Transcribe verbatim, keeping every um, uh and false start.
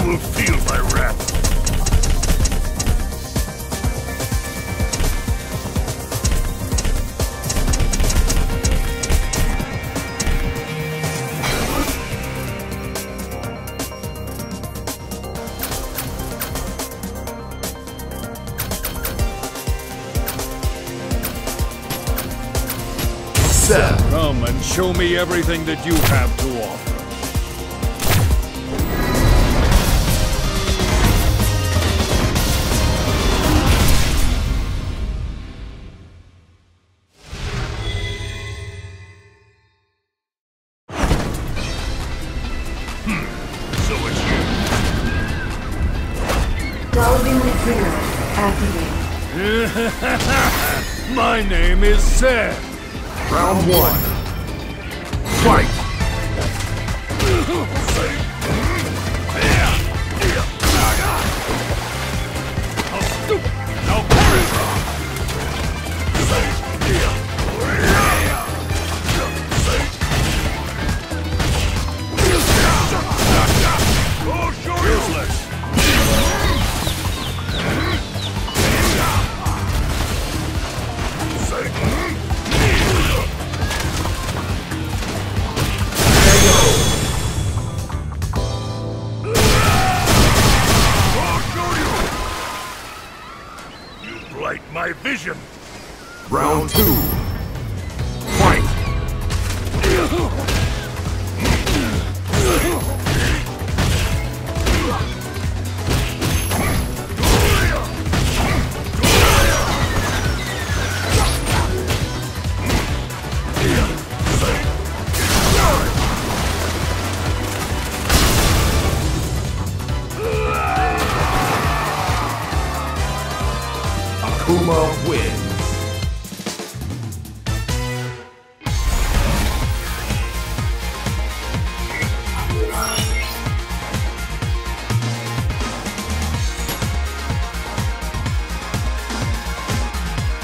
will feel my wrath. Come and show me everything that you have to offer. Hmm, so it's you. Paladin trigger activated. My name is Seth. Round one. Fight! My vision. Round two.